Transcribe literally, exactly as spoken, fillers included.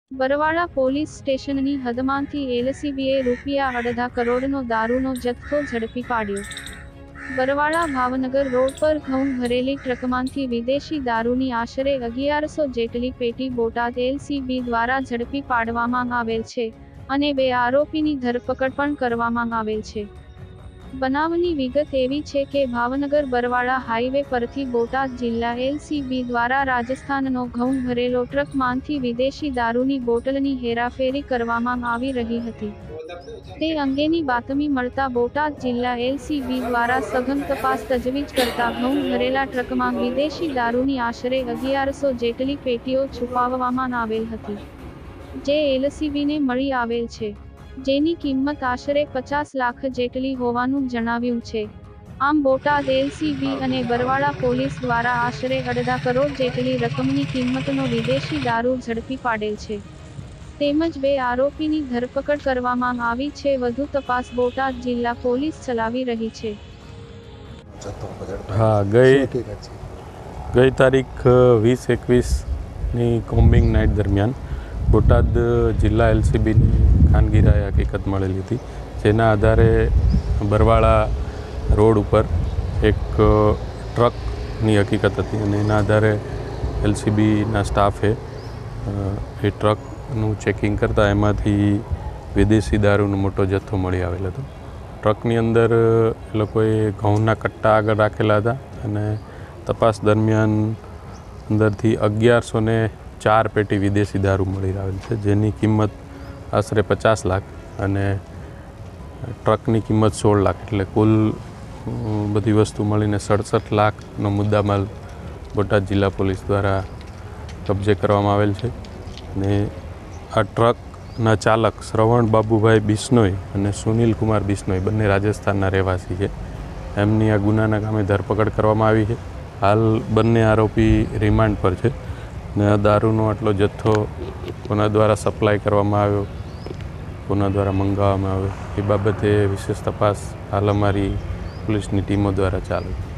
Barwala police સ્ટેશનની હદમાંથી એલસીબીએ રૂપિયા અડધા કરોડનો દારૂનો જથ્થો ઝડપી પાડ્યો। બરવાળા ભાવનગર રોડ પર ઘઉં ભરેલી ટ્રકમાંથી વિદેશી દારૂની આશરે અગિયારસો જેટલી પેટી બોટાદ એલસીબી દ્વારા ઝડપી પાડવામાં આવેલ છે અને બે આરોપીની ધરપકડ પણ કરવામાં આવેલ છે। બનાવની વિગત એવી છે કે ભાવનગર બરવાળા હાઈવે પરથી બોટાદ જિલ્લા એલસીબી દ્વારા રાજસ્થાનનો ઘઉં ભરેલો ટ્રકમાંથી વિદેશી દારૂની બોટલની હેરાફેરી કરવામાં આવી રહી હતી। તે અંગેની બાતમી મળતા બોટાદ જિલ્લા એલસીબી દ્વારા સઘન તપાસ તજવીજ કરતા ઘઉં ભરેલા ટ્રકમાં વિદેશી દારૂની આશરે અગિયારસો જેટલી પેટીઓ છુપાવવામાં આવેલ હતી, જે એલસીબીને મળી આવેલ છે, જેની કિંમત આશરે પચાસ લાખ જેટલી હોવાનું જણાવ્યું છે। આમ બોટાદ એલસીબી અને બરવાળા પોલીસ દ્વારા આશરે અડધા કરોડ જેટલી રકમની કિંમતનો વિદેશી દારૂ ઝડપી પાડેલ છે, તેમજ બે આરોપીની ધરપકડ કરવામાં આવી છે। વધુ તપાસ બોટાદ જિલ્લા પોલીસ ચલાવી રહી છે। હા, ગઈ ગઈ તારીખ વીસ એકવીસની કોમ્બિંગ નાઇટ દરમિયાન બોટાદ જિલ્લા એલસીબીની ખાનગીરાએ હકીકત મળેલી હતી, જેના આધારે બરવાળા રોડ ઉપર એક ટ્રકની હકીકત હતી અને એના આધારે એલસીબીના સ્ટાફે એ ટ્રકનું ચેકિંગ કરતાં એમાંથી વિદેશી દારૂનો મોટો જથ્થો મળી આવેલ હતો। ટ્રકની અંદર એ લોકોએ ઘઉંના કટ્ટા આગળ રાખેલા હતા અને તપાસ દરમિયાન અંદરથી અગિયારસો ને ચાર પેટી વિદેશી દારૂ મળી આવેલ છે, જેની કિંમત આશરે પચાસ લાખ અને ટ્રકની કિંમત સોળ લાખ એટલે કુલ બધી વસ્તુ મળીને સડસઠ લાખનો મુદ્દામાલ બોટાદ જિલ્લા પોલીસ દ્વારા કબજે કરવામાં આવેલ છે। ને આ ટ્રકના ચાલક શ્રવણ બાબુભાઈ બિશ્નોઈ અને સુનિલ કુમાર બિશ્નોઈ બંને રાજસ્થાનના રહેવાસી છે। એમની આ ગુનાના કામે ધરપકડ કરવામાં આવી છે। હાલ બંને આરોપી રિમાન્ડ પર છે ને આ દારૂનો આટલો જથ્થો કોના દ્વારા સપ્લાય કરવામાં આવ્યો, કોના દ્વારા મંગાવવામાં આવ્યો, એ બાબતે વિશેષ તપાસ હાલ અમારી પોલીસની ટીમો દ્વારા ચાલુ છે।